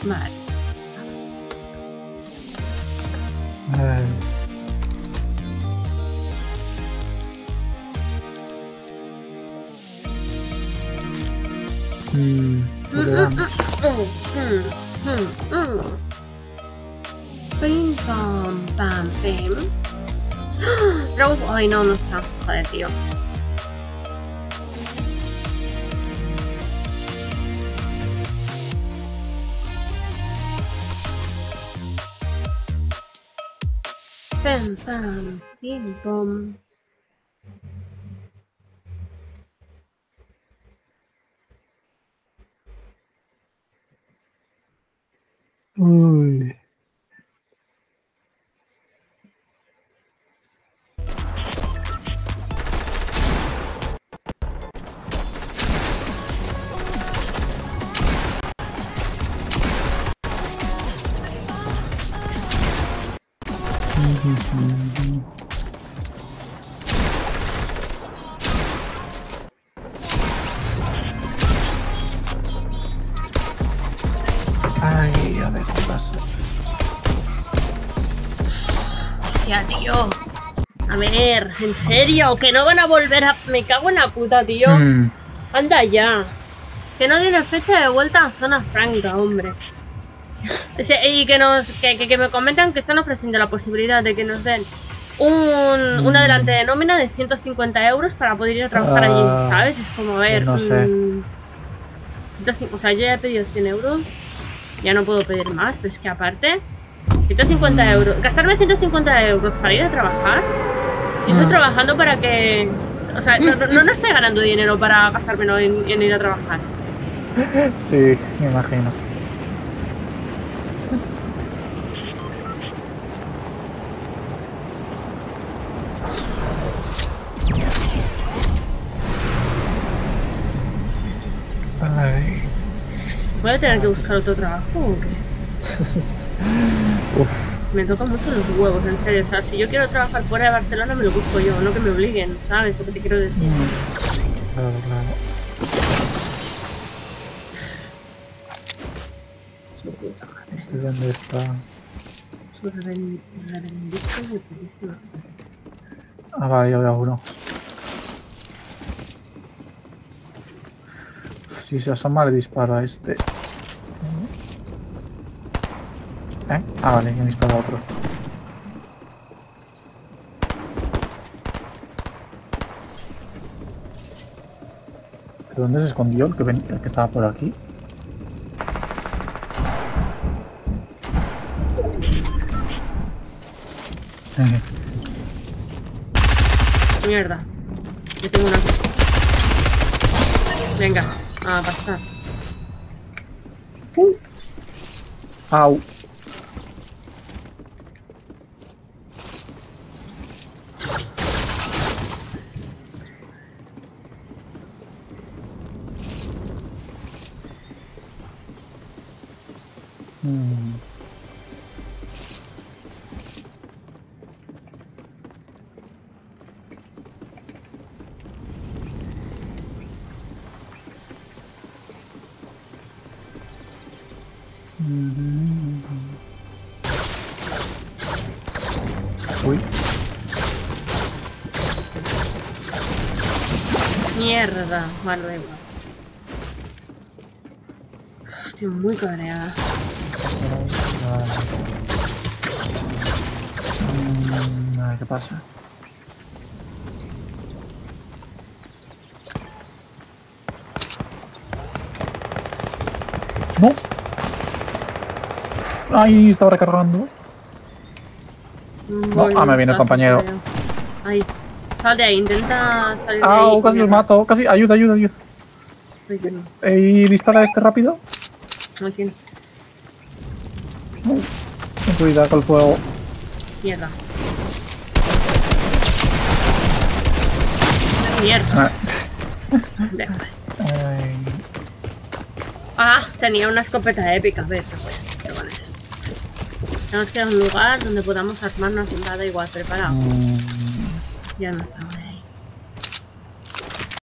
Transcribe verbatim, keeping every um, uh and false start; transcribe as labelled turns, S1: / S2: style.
S1: Vale.
S2: Ay. Mm, ¿por qué vamos?
S1: Pim, pam, pam, pim. Rose... Ay, no, no está. Joder, tío. Pam, pam, pim, pom.
S2: Uy. Ay, a ver qué pasa.
S1: Hostia, tío. A ver, ¿en serio? Que no van a volver a... Me cago en la puta, tío.
S2: Mm.
S1: Anda ya. Que no tiene fecha de vuelta a Zona Franca, hombre. O sea, y que nos que, que, que me comentan que están ofreciendo la posibilidad de que nos den un,
S2: Mm.
S1: un adelante de nómina de ciento cincuenta euros para poder ir a trabajar
S2: Ah,
S1: allí, ¿sabes? Es como, a ver...
S2: pues no sé.
S1: mm, O sea, yo ya he pedido cien euros. Ya no puedo pedir más, pero es que aparte... ciento cincuenta euros. Gastarme ciento cincuenta euros para ir a trabajar. Y estoy
S2: Mm.
S1: trabajando para que... O sea, no, no, no estoy ganando dinero para gastármelo en, en ir a trabajar.
S2: Sí, me imagino. Ay.
S1: ¿Voy a tener que buscar otro trabajo o qué?
S2: Uf.
S1: Me tocan mucho los huevos, en serio. O sea, si yo quiero trabajar fuera de Barcelona, me lo busco yo, no que me obliguen, ¿sabes lo que te quiero decir?
S2: Mm. Claro, claro.
S1: Su puta madre.
S2: ¿Y dónde está?
S1: Su reven- revendico de putísima.
S2: Ah, vale, ya veo uno. Si se asoma le disparo a este. ¿Eh? Ah, vale, que me disparo a otro. ¿Pero dónde se escondió el que, ven, el que estaba por aquí?
S1: Mierda. Yo tengo una. Venga, a pasar.
S2: Uh. Au. Mm. Uy.
S1: Mierda. Vale, da igual. Estoy muy cabreada.
S2: Mm, a ver qué pasa. No. Ay, estaba recargando. No, ah, me viene el compañero.
S1: Ahí. Sal de ahí, intenta salir de
S2: Ah,
S1: ahí.
S2: casi los mato. Casi, ayuda, ayuda, ayuda.
S1: Estoy lleno.
S2: ¿Y dispara a este rápido?
S1: Aquí.
S2: Uh, ten cuidado con el fuego.
S1: Mierda. Mierda.
S2: Ah.
S1: Da igual.
S2: Ay.
S1: Ah, tenía una escopeta épica. A ver, no sé. Pero con eso. Tenemos que ir a un lugar donde podamos armarnos. Da igual, preparado.
S2: Mm.
S1: Ya no está, vale.